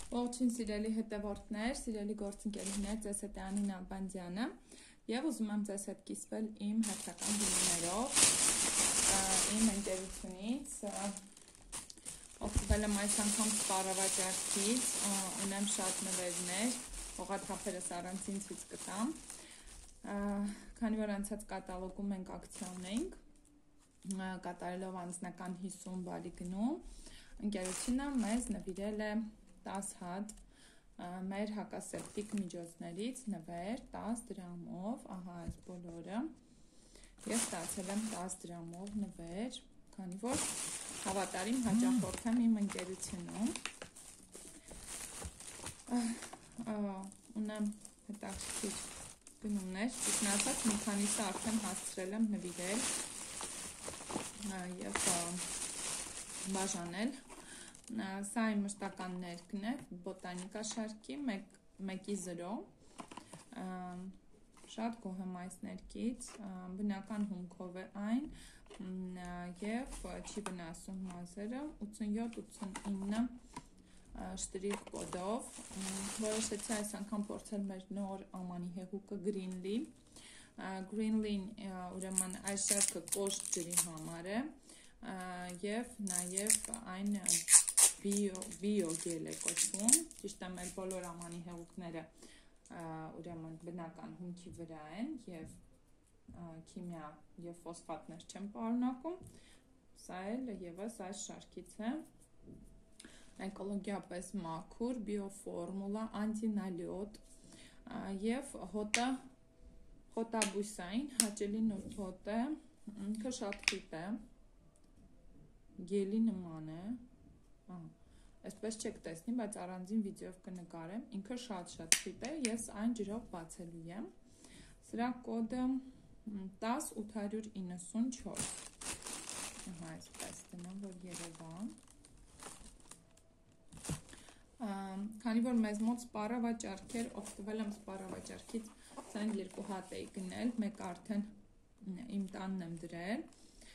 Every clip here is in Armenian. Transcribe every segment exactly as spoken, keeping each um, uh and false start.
Ողջույն սիրելի հետևորդներ, սիրելի գործընկերներ, ձեզ հետ է Անին Աբանդյանը եւ ուզում եմ ձեզ հետ կիսվել իմ հերթական գինիներով իմ ընկերությունից օգտվել եմ այս անգամ սպառավաճառքից, ունեմ շատ նվերներ, օղաթափերս առանցին ցույց կտամ, քանի որ անցած կատալոգում մենք ակցիա ունեինք, կատարելով անձնական հիսուն բալի գնում, ընկերությունը մեզ նվիրել է տաս հատ մեր հակասեպտիկ միջոցներից նվեր տաս դրամով, ահա այս բոլորը և ստացել եմ տաս դրամով նվեր, քանի որ հավատարիմ հաճախորդ եմ իմ ընկերությունում, ունեմ հետաքրքիր գնումներ, ճիշտն ասած մի քանիսը արդեն հասցրել եմ նվիրել և բաժանել. Սա իմ մշտական ներկն է, բոտանիկա շարքի, մեկի զրո, շատ գոհ եմ այս ներկից, բնական հումքով է այն և չի վնասում մազերը, ութսունյոթ ութսունինը շտրիխ կոդով, որոշեցի այս անգամ փորձել մեր նոր ամանի հեղուկը Greenlee, Greenlee-ն ուրեմն այս շարքը կոշտ ջրի համար է և նաև այն բիո գել է կոչվում, ճիշտ է մեր բոլոր ամանի հեղուկները ուրեմն բնական հումքի վրա են և քիմիա և ֆոսֆատներ չեն պարունակում, սա էլ ևս այս շարքից է, էկոլոգիապես մաքուր, բիոֆորմուլա, անտինալյոտ և հոտը հոտաբույսային, հաճելի նուրբ հոտ է, ինքը շատ խիտ է, գելի նման է, այսպես չեք տեսնի, բայց առանձին վիդեով կնկարեմ, ինքը շատ-շատ խիտ է, ես այն ջրով բացելու եմ, սրա կոդը տաս ութ հարյուր իննսունչորս, այսպես դնեմ, որ երևան, քանի որ մեզ մոտ սպառավաճառքեր, օգտվել եմ սպառավաճառքից, ցան երկու հատ էի գնել, մեկ արդեն իմ տանն եմ դրել,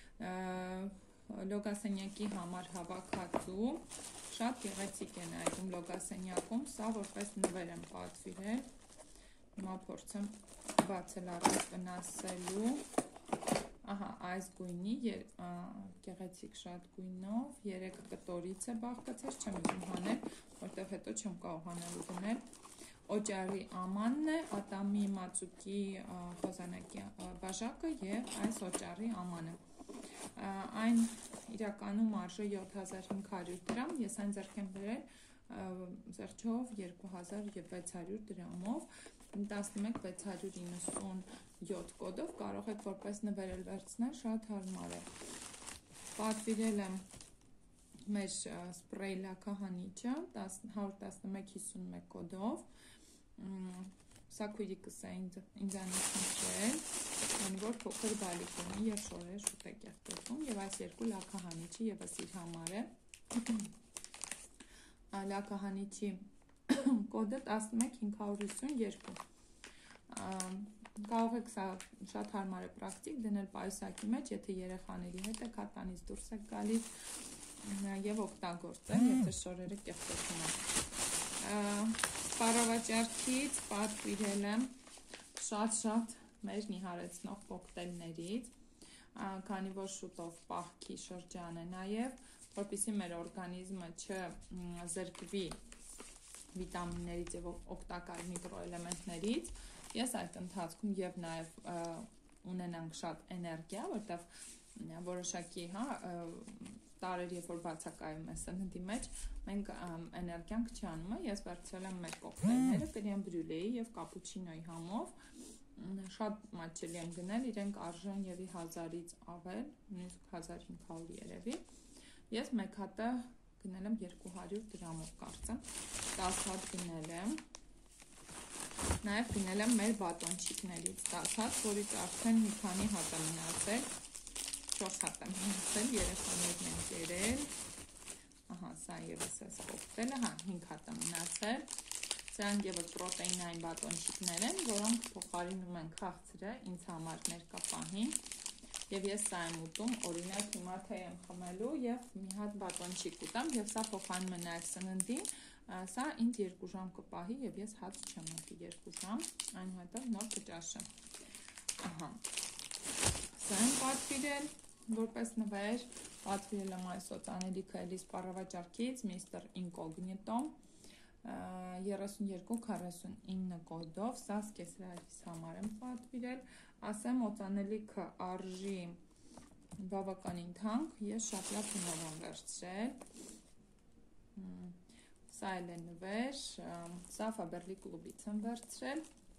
լոգասենյակի համար հավաքածու, շատ գեղեցիկ է նայվում լոգասենյակում, սա որպես նվեր եմ պատվիրել, հիմա փորձեմ բացել առանց վնասելու, ահա այս գույնի, գեղեցիկ շատ գույնով, երեք կտորից է բաղկացած, չեմ ուզում հանել, որտև հետո չեմ կարողանալու դնել, օճառի ամանն է, ատամի մածուկի խոզանակի բաժակը և այս օճառի ամանը, այն իրականում արժե յոթ հազար հինգ հարյուր դրամ, ես այն ձեռք եմ բերել զեղչով երկու հազար վեց հարյուր դրամով, տասնմեկ վեց հարյուր իննսունյոթ կոդով կարող եք որպես նվեր էլ վերցնել, շատ հարմար է, պատվիրել եմ մեր սպրեյ լաքահանիչը հարյուր տասնմեկ հիսունմեկ կոդով, սա քույրիկս է ինձանից մշել, քանի որ փոքր բալիկ ունի և շորերը շուտ է կեղտոտում և այս երկու լաքահանիչի ևս իր համար է, լաքահանիչի կոդը տասնմեկ հինգ հարյուր հիսունյոթ, կարող եք սա շատ հարմար է պրակտիկ դնել պայուսակի մեջ, եթե երեխաների հետ եք, հատանից դուրս եք գալիս և օգտագործել, եթե շորերը կեղտոտում են, սպառավաճառքից պատվիրել եմ շատ-շատ մեր նիհարեցնող կոկտեյլներից, քանի որ շուտով պահքի շրջան է նաև, որպեսզի մեր օրգանիզմը չզրկվի վիտամիններից և օգտակար միկրոէլեմենտներից, ես այդ ընթացքում և նաև ունենանք շատ էներգիա, որտև որոշակի տարեր, երբ որ բացակայում է սննդի մեջ, մենք էներգիանք չանում է, ես վերցրել եմ մեր կոկտեյլները, կրեմ բրյուլեի և կապուչինոյի համով, շատ մատչելի եմ գնել, իրենք արժեն եւի հազարից ավել, նույնիսկ հազար հինգ հարյուր երևի, ես մեկ հատը գնել եմ երկու հարյուր դրամով կարծեմ, տաս հատ գնել եմ, նաև գնել եմ մեր բատոնչիկներից տաս հատ, որից արդեն մի քանի հատ է մնացել, չորս հատ եմ մնացել, երեխաներն են կերել, ահա սա ևս էս կոկտեյլը, հա հինգ հատ է մնացել, սրանք ևս պրոտեինային բատոնչիկներ են, որոնք փոխարինում են քաղցրը ինձ համար ներկա պահին և ես սա եմ ուտում, օրինակ հիմա թե եմ խմելու և մի հատ բատոնչիկ ուտամ և սա փոխարինում է նաև սննդին, Սա ինձ երկու ժամ կպահի եւ ես հաց չեմ ուտի երկու ժամ, այնուհետեւ նոր կճաշեմ։ Ահա։ Սա եմ պատվիրել, որպես նվեր, պատվիրել եմ այս օծանելիքը Էլիս Պառավաճառքից, միստր Ինկոգնիտո, երեսունյոթ քառասունինը կոդով, սա սկեսրայիս համար եմ պատվիրել, ասեմ օծանելիքը արժի բավականին թանկ, ես շատ լավ գնով եմ վերցրել։ Սա էլ է նվեր, սա Ֆաբերլի կլուբից եմ վերցրել։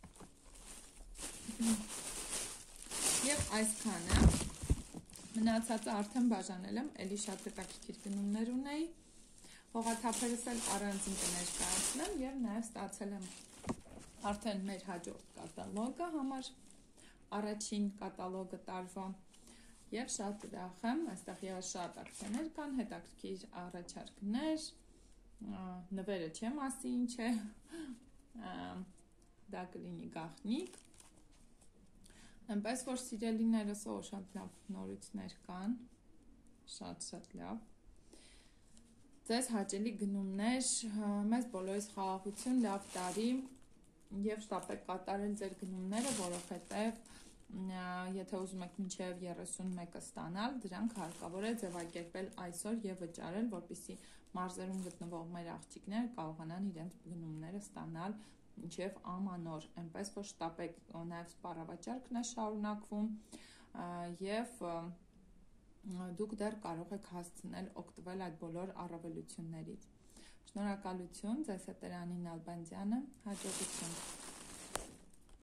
Եվ այսքանը, մնացածը արդեն բաժանել եմ, էլի շատ հետաքրքիր գնումներ ունեի, հողաթափերս էլ առանձին կներկայացնեմ և նաև ստացել եմ արդեն մեր հաջորդ կատալոգը համար, առաջին կատալոգը տարվա և շատ ուրախ եմ, այստեղ ևս շատ ակցիաներ կան, հետաքրքիր առաջարկներ, նվերը չեմ ասի ինչ է, դա կլինի գաղտնիք, այնպես որ սիրելիներս օ շատ լավ նորույթներ կան, շատ շատ լավ, ձեզ հաճելի գնումներ, մեզ բոլորիս խաղաղություն, լավ տարի և շտապեք կատարել ձեր գնումները, որովհետև եթե ուզում եք մինչև երեսունմեկը ստանալ, դրանք հարկավոր է ձևակերպել այսօր և վճարել, որպեսզի մարզերում գտնվող մեր աղջիկները կարողանան իրենց գնումները ստանալ մինչև ամանոր, այնպես որ շտապեք, նաև սպառավաճառքն է շարունակվում և դուք դեռ կարող եք հասցնել օգտվել այդ բոլոր առավելություններից։ Շնորհակալություն, ձեզ հետ էր Անին Նալբանդյանը, հաջողություն։